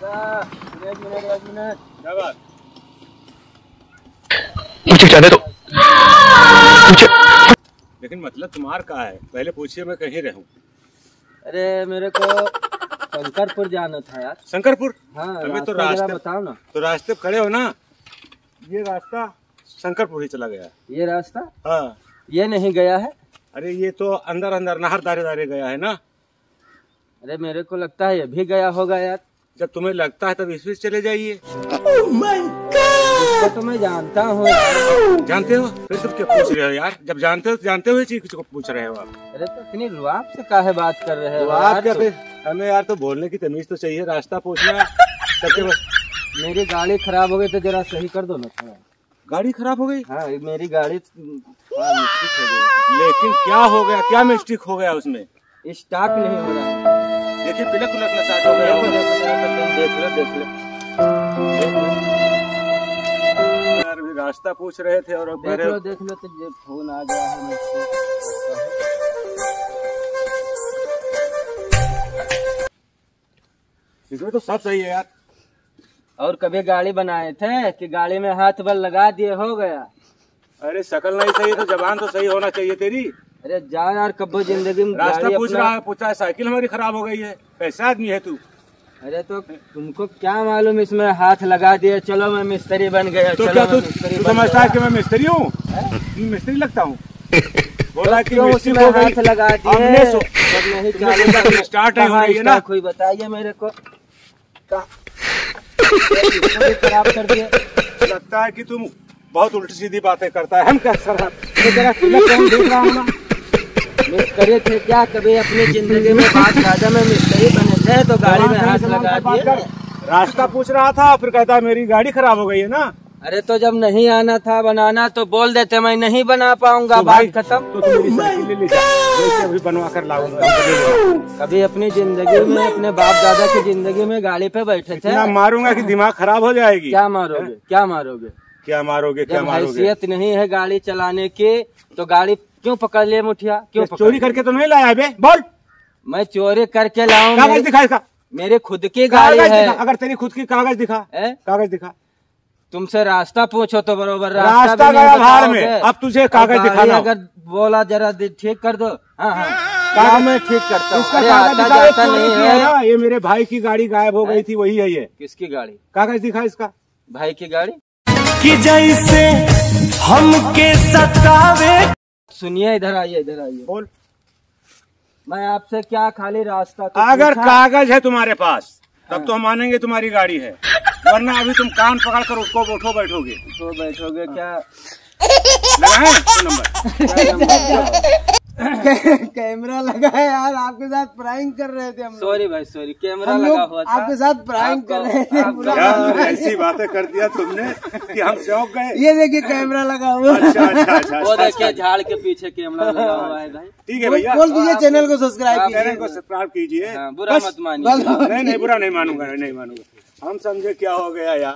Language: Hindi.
एक मिनट। क्या बात? मुझे जाने दो मुझे। लेकिन मतलब तुम्हारा कहाँ है? पहले पूछिए, मैं कहीं रहूं। अरे मेरे को शंकरपुर जाना था यार। शंकरपुर? हाँ, हमें तो रास्ता रास्ते बताओ ना। तो रास्ते पे खड़े हो ना, ये रास्ता शंकरपुर ही चला गया। ये रास्ता? हाँ। ये नहीं गया है? अरे ये तो अंदर अंदर नहर दारे दारे गया है ना। अरे मेरे को लगता है ये भी गया होगा यार। जब तुम्हें लगता है तब इस बीच चले जाइए। इसको तो मैं जानता हूँ यार। जानते हो? फिर तुम क्या पूछ रहे हो यार? जब जानते हो ये चीज को पूछ रहे हो आप। अरे तो इतनी रुआब से काहे बात कर रहे हो? आप क्या फिर हमें यार तो बोलने की तमीज तो चाहिए, रास्ता पूछना सबके बस। मेरी गाड़ी खराब हो गई तो जरा सही कर दो ना थोड़ा। गाड़ी खराब हो गई? हाँ मेरी गाड़ी मिस्टेक हो गई। लेकिन क्या हो गया? क्या मिस्टेक हो गया उसमें? स्टार्ट नहीं हो रहा। देखिए पिलक उलकना स्टार्ट हो गया। देख लो यार भी रास्ता पूछ रहे थे और अब देख लो तो ये फोन आ गया है मुझको। इसमें तो सब सही है यार। और कभी गाड़ी बनाए थे कि गाड़ी में हाथ बल लगा दिए हो गया? अरे शकल नहीं सही है तो जबान तो सही होना चाहिए तेरी। अरे जा यार, कब्बो जिंदगी में रास्ता गाड़ी पूछ अपना... रहा है, पूछा है साइकिल हमारी खराब हो गई है, कैसा आदमी है तू? अरे तो तुमको क्या मालूम इसमें हाथ लगा दिए, चलो मैं मिस्त्री बन गया। तो क्या तू समझता है कि मैं मिस्त्री हूँ? मिस्त्री लगता हूँ? बोला कि मिस्त्री को हाथ लगा दिए नहीं चालू स्टार्ट नहीं हो रही है ना। कोई बताइए मेरे को खराब कर दिए। लगता है कि तुम बहुत उल्टी सीधी बातें करता है। हम क्या सर मिस्त्री थे क्या कभी अपनी जिंदगी में? बात राजा में मिस्त्री बने थे तो गाड़ी में हाथ लगा दिए। रास्ता पूछ रहा था फिर कहता मेरी गाड़ी खराब हो गई है ना। अरे तो जब नहीं आना था बनाना तो बोल देते, मैं नहीं बना पाऊंगा। बात खत्म। तो तुम मेरी साइकिल ले लीजिए, अभी बनवा कर लाऊंगा। कभी अपनी जिंदगी में अपने बाप दादा की जिंदगी में गाड़ी पे बैठे थे? मारूंगा कि दिमाग खराब हो जाएगी। क्या मारोगे क्या मारोगे क्या मारोगे क्या मारोगे? हैसियत नहीं है गाड़ी चलाने की तो गाड़ी क्यों पकड़ लिए मुठिया? क्यों चोरी करके तो नहीं लाया बे? बोल। मैं चोरी करके लाऊं? कागज दिखा इसका। मेरे खुद की गाड़ी है। अगर तेरी खुद की कागज दिखा। कागज दिखा। तुमसे रास्ता पूछो तो बरोबर रास्ता गया भाड़ में। अब तुझे कागज दिखाना। अगर बोला जरा ठीक कर दो। हाँ मैं ठीक करता हूँ। आता जाता नहीं है। ये मेरे भाई की गाड़ी गायब हो गई थी, वही है ये। किसकी गाड़ी? कागज दिखा इसका। भाई की गाड़ी कि जैसे हमके सतावे। सुनिए, इधर आइए बोल। मैं आपसे क्या खाली रास्ता तो अगर कागज है तुम्हारे पास तब तो हम मानेंगे तुम्हारी गाड़ी है, वरना अभी तुम कान पकड़ कर उसको बैठोगे। तो बैठोगे क्या? लगाए नंबर। कैमरा लगा है यार, आपके साथ प्राइंग कर रहे थे हम। सॉरी भाई सॉरी, कैमरा लगा हुआ था। आपके साथ प्राइंग कर रहे थे। यार ऐसी बातें कर दिया तुमने कि हम चौंक गए। ये देखिए कैमरा लगा हुआ। अच्छा। वो देखिए झाड़ के पीछे कैमरा लगा हुआ है भाई। ठीक है भैया, बोल दीजिए चैनल को सब्सक्राइब कीजिए। बुरा मत मानिए। नहीं बुरा नहीं मानूंगा। हम समझे क्या हो गया यार।